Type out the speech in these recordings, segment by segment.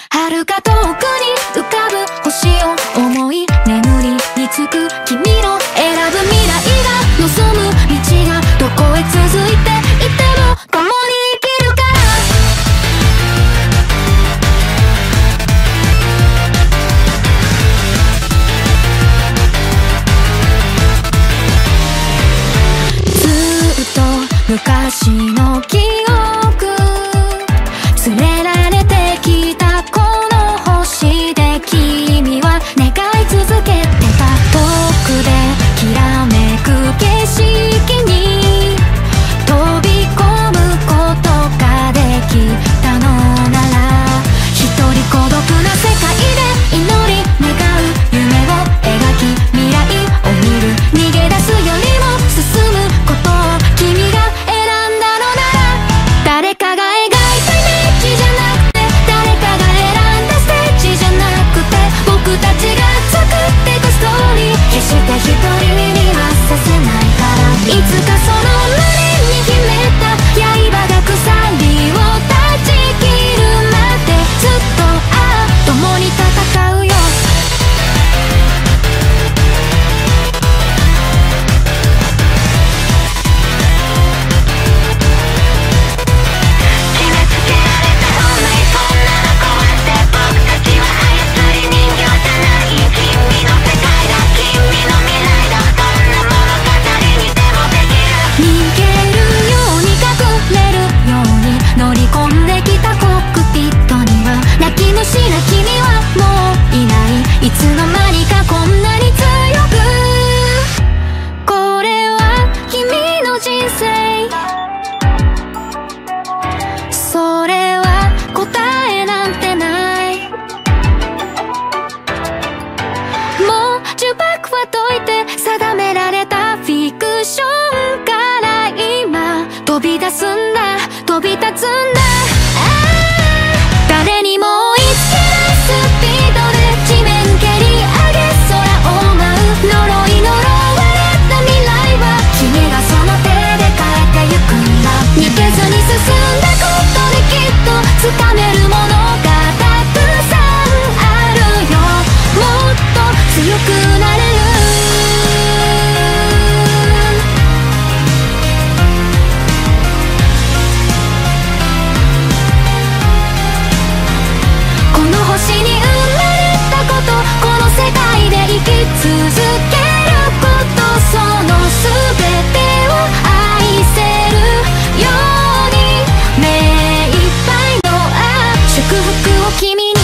遥か遠くに浮かぶ星を思い眠りにつく君の選ぶ未来が望む道がどこへ続いていても共に生きるからずっと昔の記憶連れられてきたこの星で君は願い続けてた遠くできらめく景色に飛び込むことができたのなら一人孤独な世界で祈り願う夢を描き未来を見る逃げ出すよりも進むことを君が選んだのなら誰かが描いたイメージじゃなくて誰かが選んだステージじゃなくて僕たちが作ってたストーリー決して一人にはさせないからいつかその胸に秘めた刃が鎖を断ち切るまでずっと共に戦うよしな君はもういないいつの間にかこんなに強くこれは君の人生それは答えなんてないもう呪縛は解いて定められたフィクションから今飛び出すんだ飛び立つんだ誰にも追いつけないスピードで地面蹴り上げ空を舞う呪い呪われた未来は君がその手で変えてゆくんだ逃げずに進んだことできっと掴めるものがたくさんあるよもっと強くなれる星に生まれたことこの世界で生き続けることその全てを愛せるように目いっぱいの祝福を君に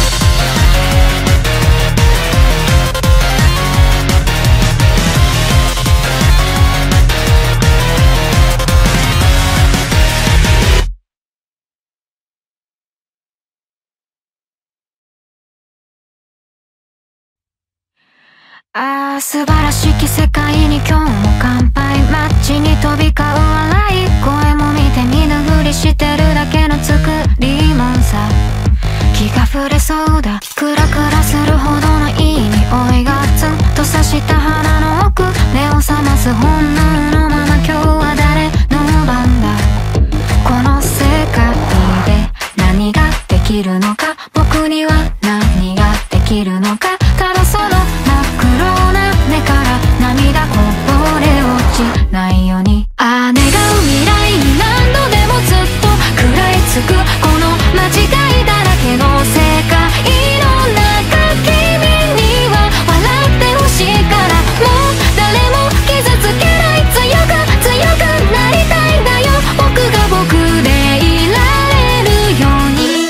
素晴らしき世界に今日も乾杯街に飛び交う笑い声も見て見ぬふりしてるだけの作りもんさ気が触れそうだクラクラするほどのいい匂いがツンと刺した鼻の奥目を覚ます本能のまま今日は誰の番だこの世界で何ができるのか僕には何ができるのかただその真っ黒な目から涙こぼれ落ちないように願う未来に何度でもずっと食らいつくこの間違いだらけの世界の中君には笑ってほしいからもう誰も傷つけない強くなりたいんだよ僕が僕でいられるように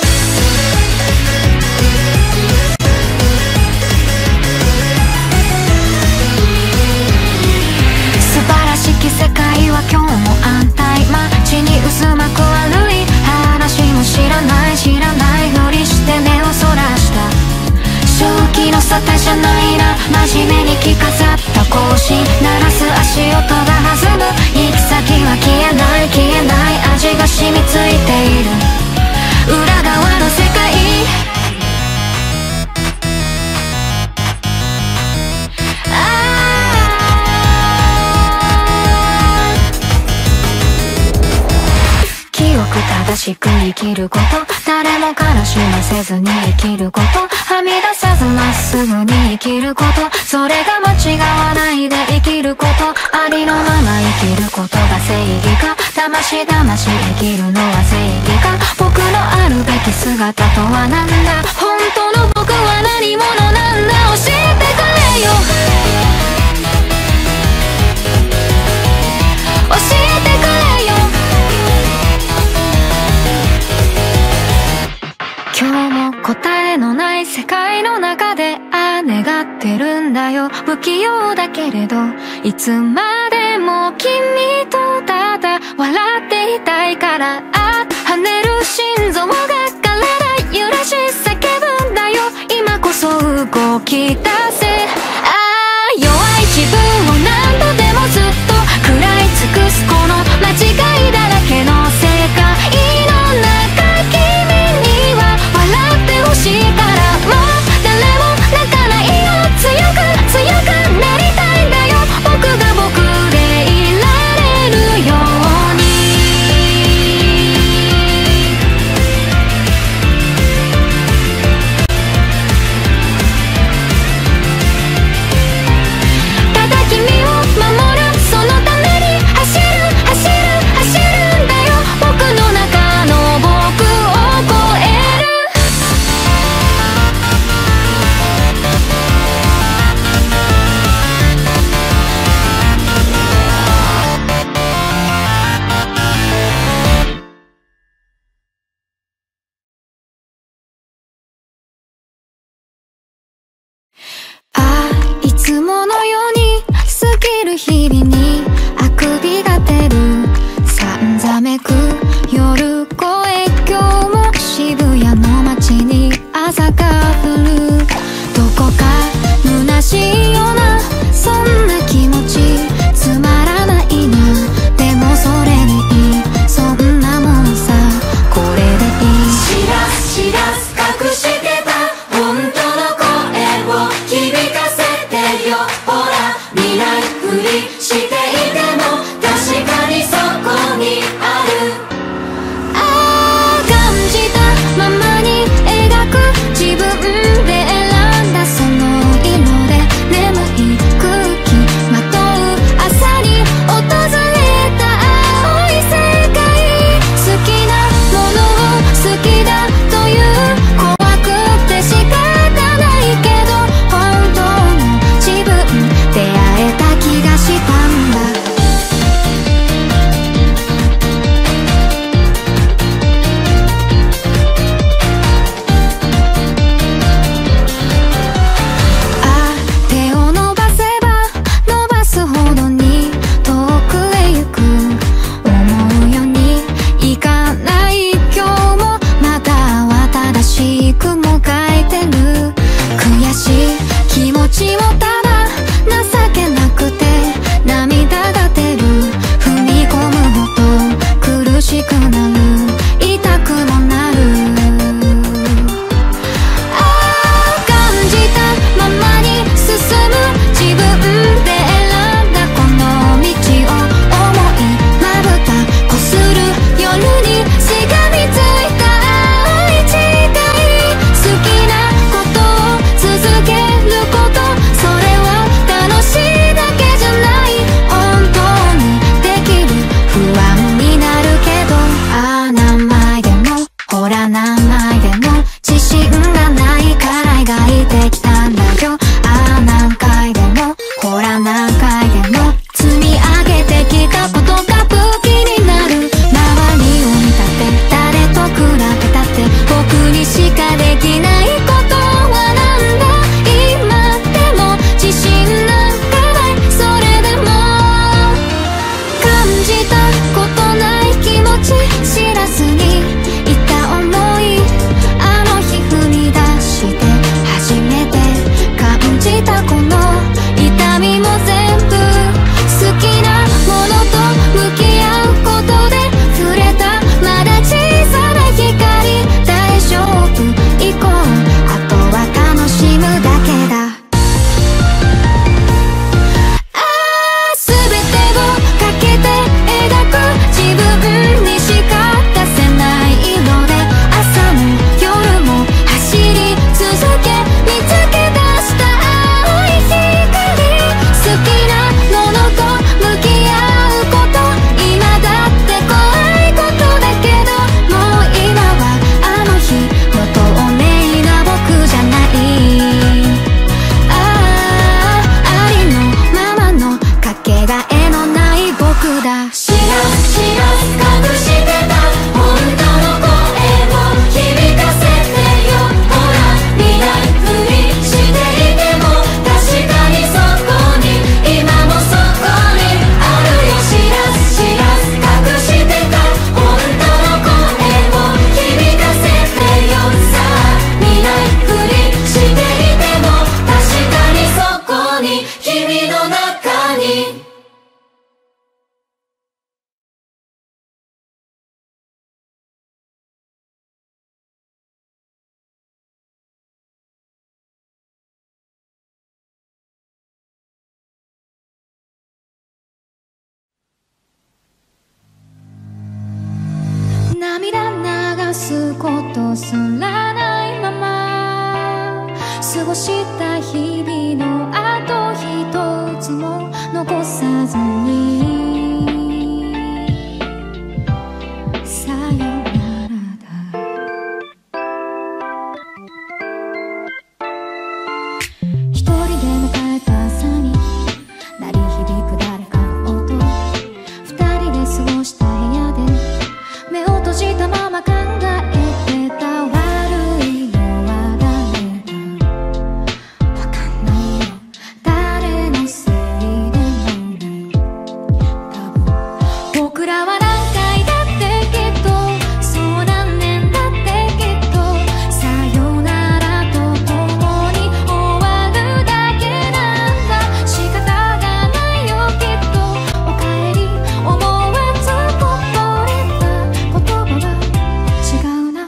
世界は今日も安泰街に渦巻く悪い話も知らないふりして目をそらした正気の沙汰じゃないな真面目に着飾った格子鳴らす足音が弾む行き先は消えない味が染みついている裏側の世界正しく生きること誰も悲しませずに生きること、はみ出さずまっすぐに生きること、それが間違わないで生きること、ありのまま生きることが正義か、魂魂生きるのは正義か、僕のあるべき姿とは何だ、本当の僕は何者なんだ、教えてくれよ、教えてくれよ。今日も答えのない世界の中で願ってるんだよ、不器用だけれどいつまでも君とただ笑っていたいから、跳ねる心臓が体揺らし叫ぶんだよ、今こそ動き出せ、弱い自分を何度でもずっと食らい尽くすこの間違いだらけの世界の中、君には笑ってほしいから、もう誰も泣かないよ、強く強くなりたいんだよ、僕が僕でいられるように。ただ君を守る、そのために走る走る走るんだよ、僕の中の僕を超える。いつものように過ぎる日々にあくびが出る、さんざめく夜声、今日も渋谷の街に朝が降る、どこか虚しいようなそんな気持ち、つまらないな、でもそれでいい、そんなもんさ、これでいい。知らず知らず隠してた本当の声を響かせてよ、ほら見ないふりしてこすらないまま過ごした日々のあと一つも残さずにさよならだ。一人で迎えた朝に鳴り響く誰かの音、二人で過ごした部屋で目を閉じたまま考えてた。悪いのは誰だわかんないよ、誰のせいでもない。多分僕らは何回だってきっと、そう何年だってきっと、さよならと共に終わるだけなんだ。仕方がないよきっと、おかえり思わずこぼれた言葉は違うな。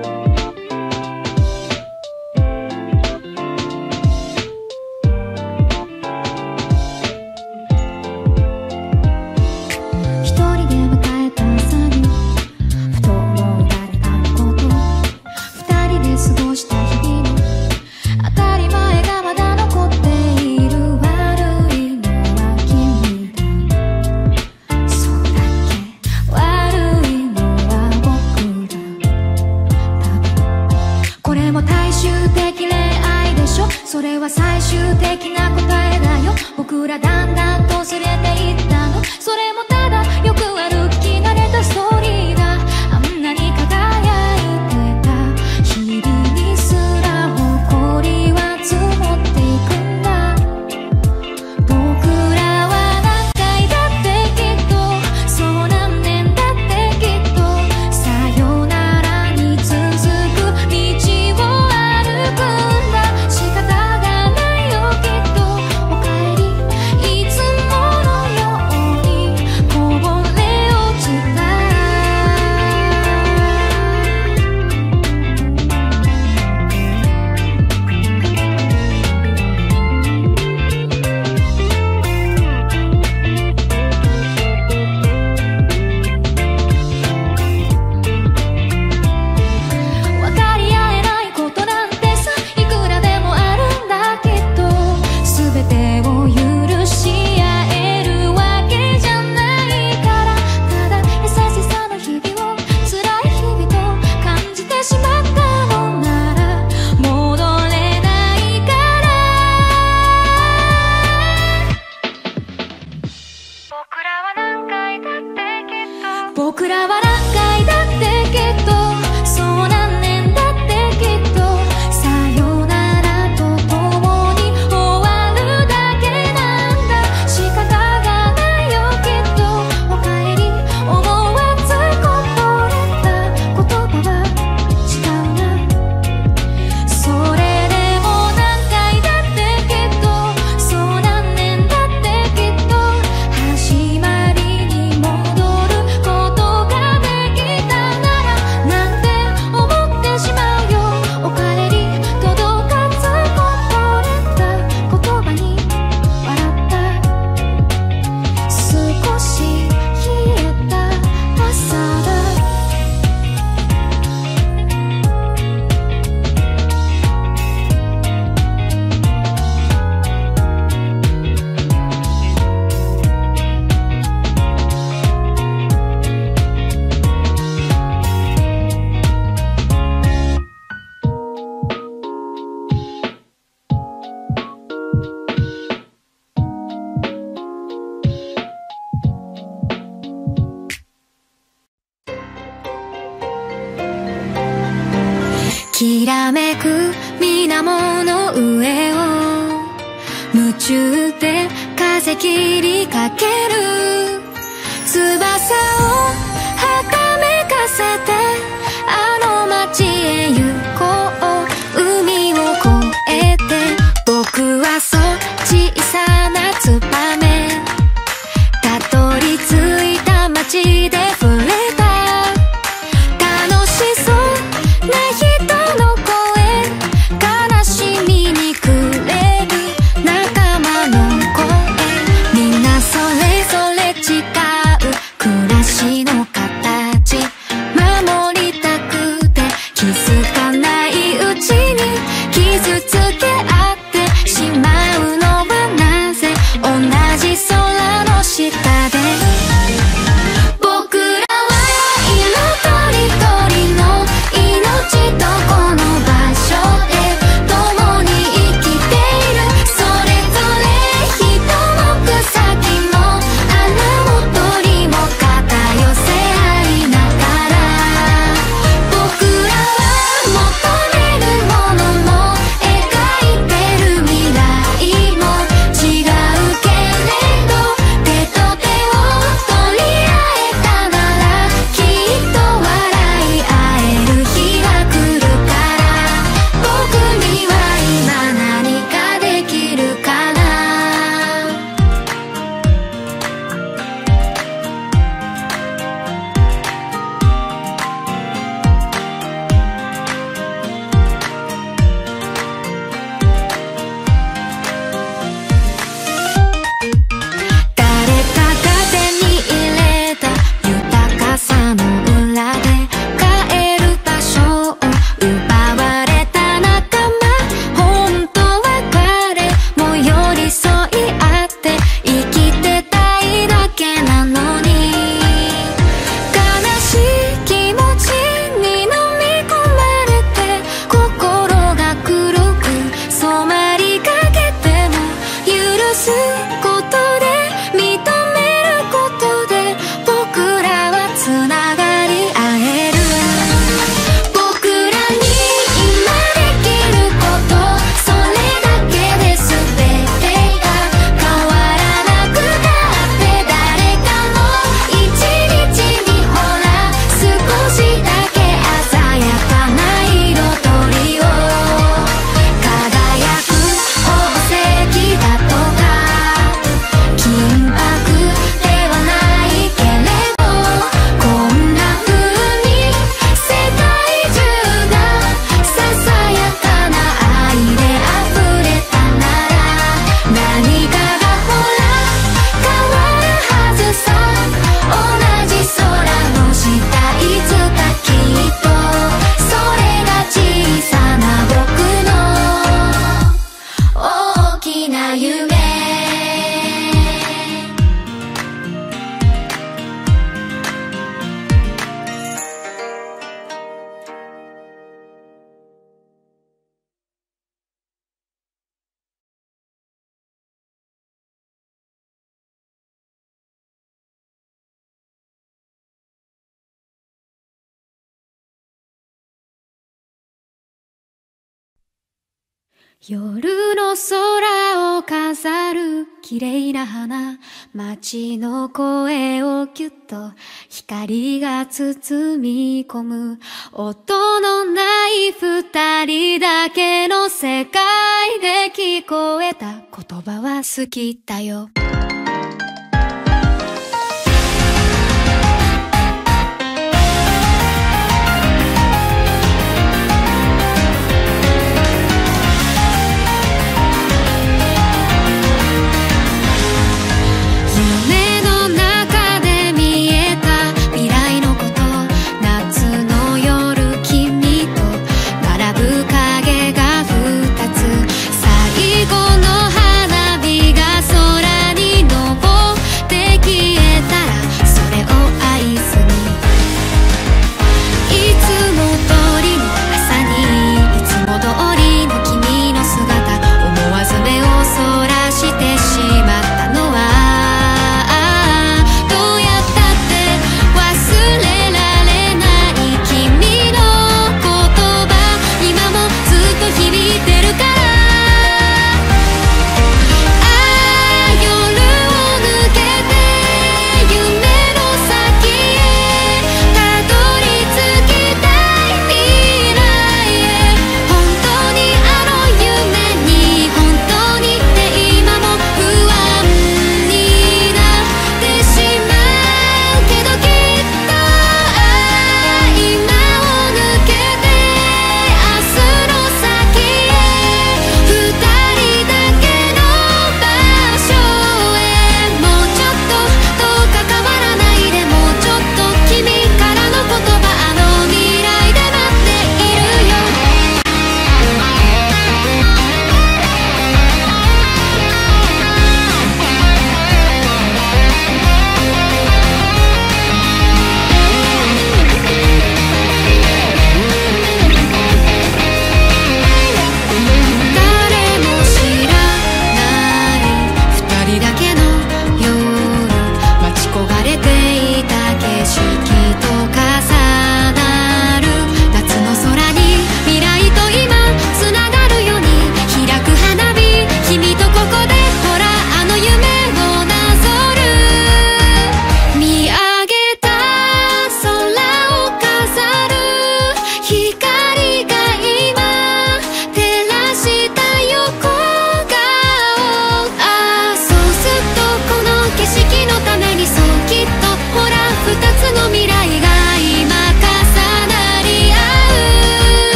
一人で迎えた朝にふと思う誰かのこと、二人で過ごした日々の当たり前がまだ残っている。悪いのは君だ、そうだっけ。悪いのは僕だ。多分これも最終的恋愛でしょ、それは最終的な答えだよ。僕らだんだんとずれていったの、それもただよくある聞き慣れたストーリーだ。あんなに輝いてた日々にすら誇りは積もっていくんだ。僕らは何回だってきっと、そう何年だってきっと、さよならに続く道を歩くんだ。仕方がないよきっと、おかえりいつものようにこぼれ落ちた。分かり合えないことなんてさ、いくらでもあるんだきっと。全てを許し合えるわけじゃないから、ただ優しさの日々を辛い日々と感じてしまったのなら戻れないから。僕らは何回だってきっと、僕らは何回だってきっと、そう何年だってきっと、さよならと共に終わるだけなんだ。仕方がないよきっと、おかえり思わずこぼれた言葉は違うな。それでも何回だってきっと、そう何年だってきっと、始まりに戻ることができたならなんて思ってしまうよ。おかえり届かずこぼれた言葉に笑った。少し冷えた朝だ。きらめく水面の上を夢中で風切りかける。翼をはためかせてあの街へ行こう。海を越えて僕はそう小さなツバメ、たどり着いた街で触れた。楽しそうな人の声、悲しみに暮れる仲間の声、みんなそれぞれ違う暮らしの形、守りたくて気づ夜の空を飾る綺麗な花、街の声をキュッと光が包み込む、音のない二人だけの世界で聞こえた言葉は好きだよ。最後の花火が空に昇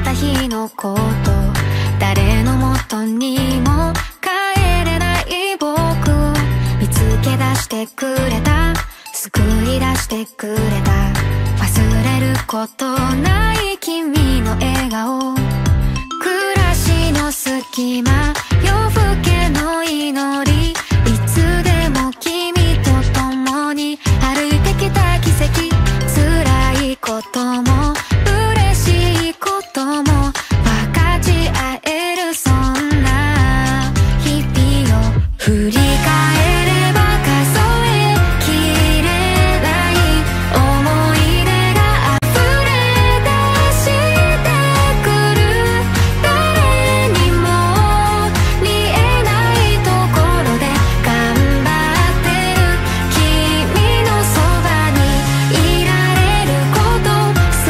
た日のこと、誰のもとにも帰れない僕を見つけ出してくれた、救い出してくれた、忘れることない君の笑顔、暮らしの隙間、夜更けの祈り、いつでも君と共に歩いてきた奇跡、辛いことも嬉しいことも分かち合える、そんな日々を振り返れば数えきれない思い出が溢れ出してくる、誰にも見えないところで頑張ってる君のそばにいられること、そ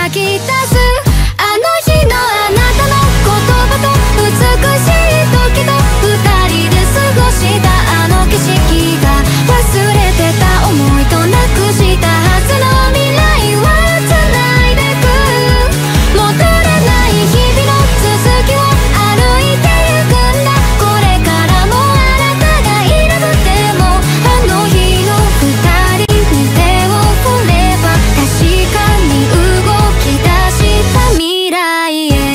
吐き出すあの日のあなたの言葉と美しい時と二人で過ごしたあの景色が忘れてた思いとなくしたはずの未来は繋いでく戻れない日々の続きを歩いてゆくんだこれからもあなたがいなくてもあの日の二人に手を振れば確かに動き出した未来へ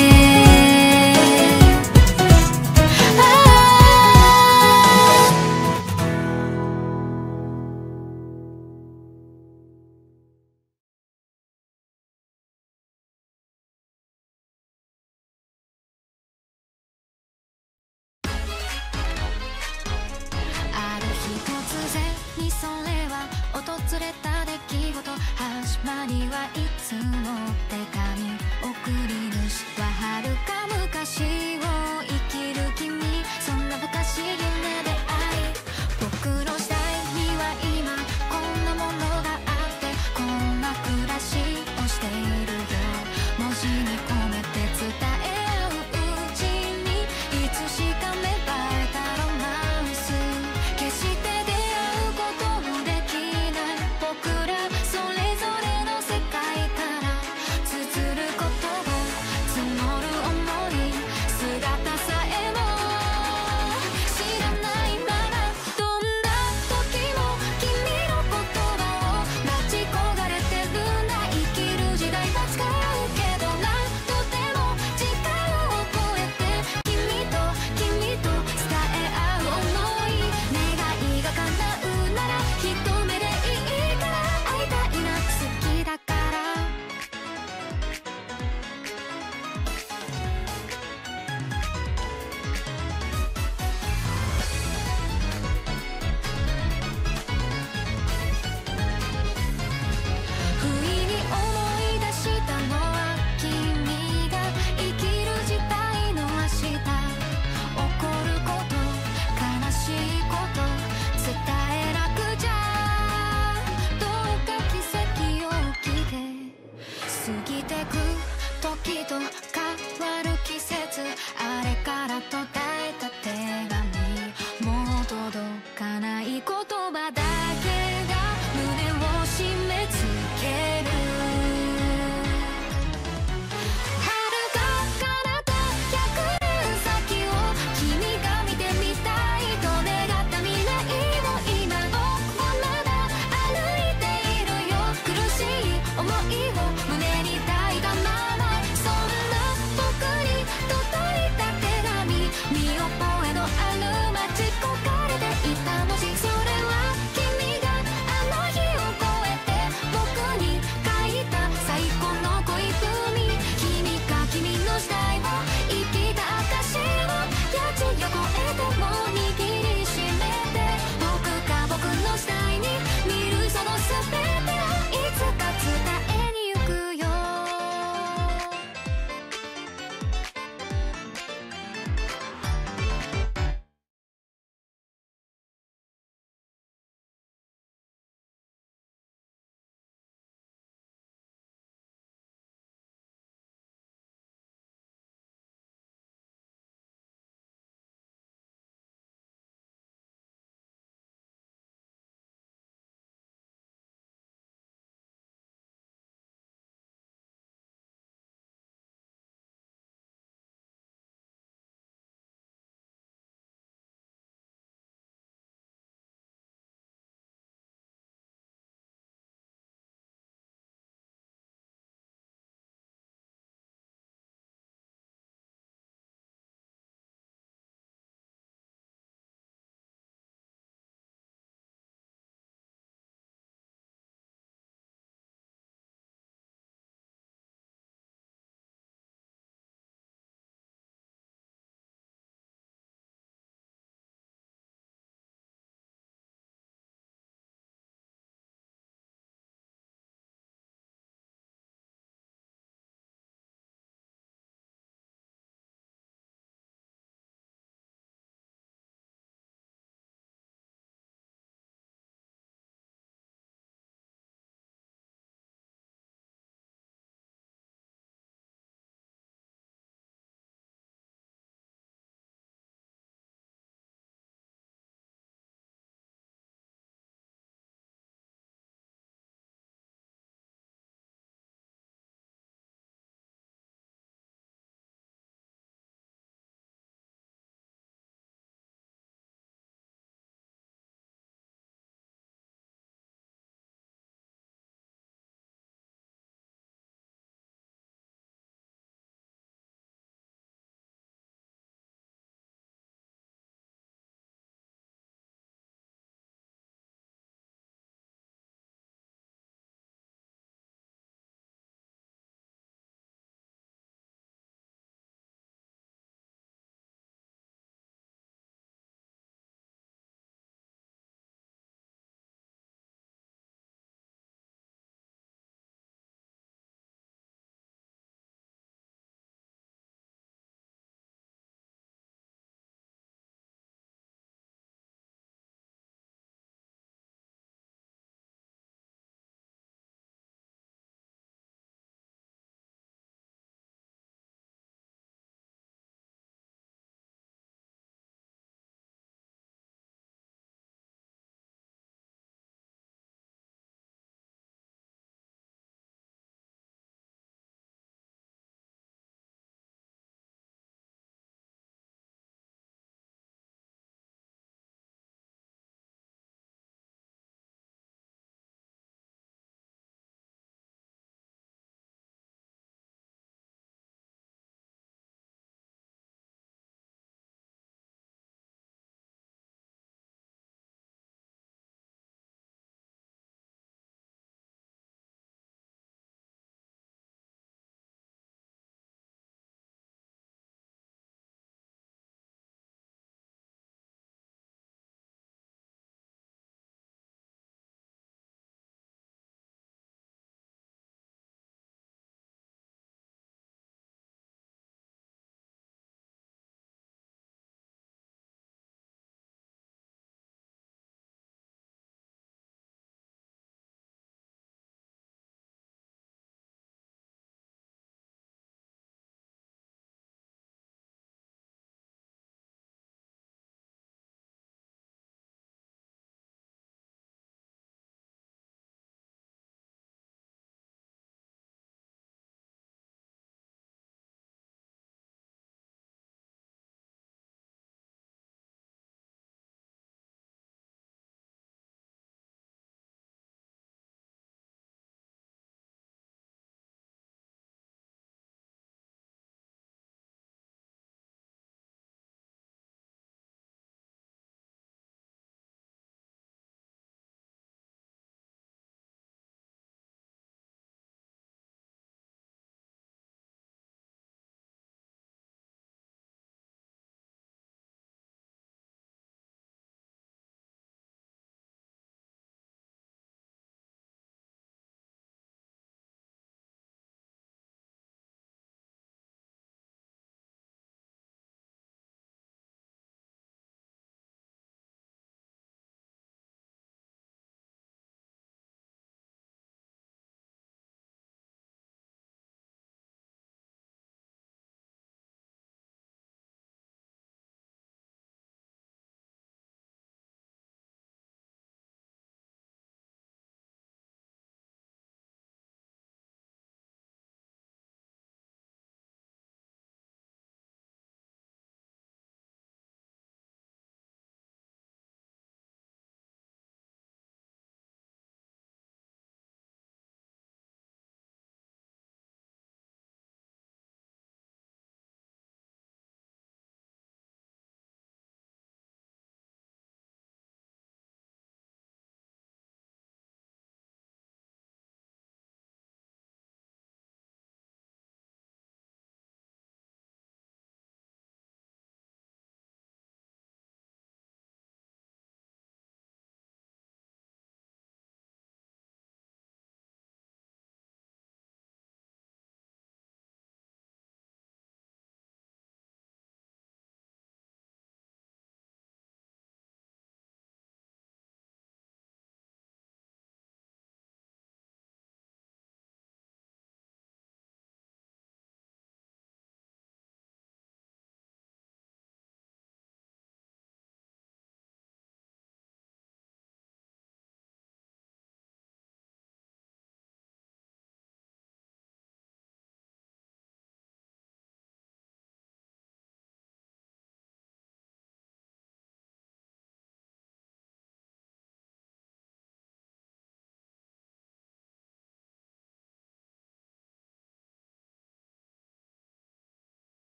ある日突然にそれは訪れた出来事始まりはいつもって